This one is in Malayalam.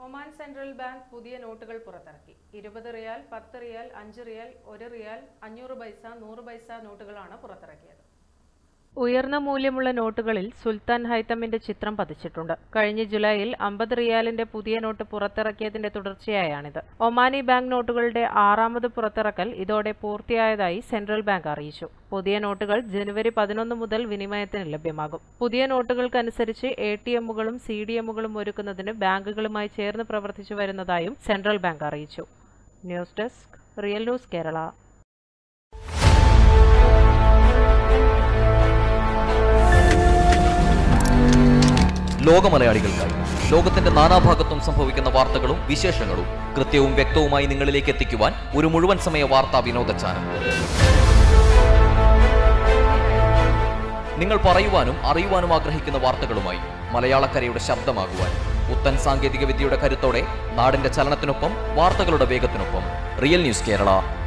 ഒമാൻ സെൻട്രൽ ബാങ്ക് പുതിയ നോട്ടുകൾ പുറത്തിറക്കി. 20 റിയാൽ, 10 റിയാൽ, 5 റിയാൽ, 1 റിയാൽ, 500 പൈസ, 100 പൈസ നോട്ടുകളാണ് പുറത്തിറക്കിയത്. ഉയർന്ന മൂല്യമുള്ള നോട്ടുകളിൽ സുൽത്താൻ ഹൈത്തമിന്റെ ചിത്രം പതിച്ചിട്ടുണ്ട്. കഴിഞ്ഞ ജൂലൈയിൽ 50 റിയാലിന്റെ പുതിയ നോട്ട് പുറത്തിറക്കിയതിന്റെ തുടർച്ചയായാണിത്. ഒമാനി ബാങ്ക് നോട്ടുകളുടെ 6ാമത് പുറത്തിറക്കൽ ഇതോടെ പൂർത്തിയായതായി സെൻട്രൽ ബാങ്ക് അറിയിച്ചു. പുതിയ നോട്ടുകൾ ജനുവരി 11 മുതൽ വിനിമയത്തിന് ലഭ്യമാകും. പുതിയ നോട്ടുകൾക്കനുസരിച്ച് ATMകളും CDMകളും ഒരുക്കുന്നതിന് ബാങ്കുകളുമായി ചേർന്ന് പ്രവർത്തിച്ചു വരുന്നതായും സെൻട്രൽ ബാങ്ക് അറിയിച്ചു. News desk, real news Kerala. ലോക മലയാളികൾക്കായി ലോകത്തിന്റെ നാനാഭാഗത്തും സംഭവിക്കുന്ന വാർത്തകളും വിശേഷങ്ങളും കൃത്യവും വ്യക്തവുമായി നിങ്ങളിലേക്ക് എത്തിക്കുവാൻ ഒരു മുഴുവൻ സമയ വാർത്താ വിനോദ ചാനൽ. നിങ്ങൾ പറയുവാനും അറിയുവാനും ആഗ്രഹിക്കുന്ന വാർത്തകളുമായി മലയാളക്കരയുടെ ശബ്ദമാകുവാൻ പുത്തൻ സാങ്കേതിക വിദ്യയുടെ കരുത്തോടെ നാടിന്റെ ചലനത്തിനൊപ്പം വാർത്തകളുടെ വേഗത്തിനൊപ്പം റിയൽ ന്യൂസ് കേരള.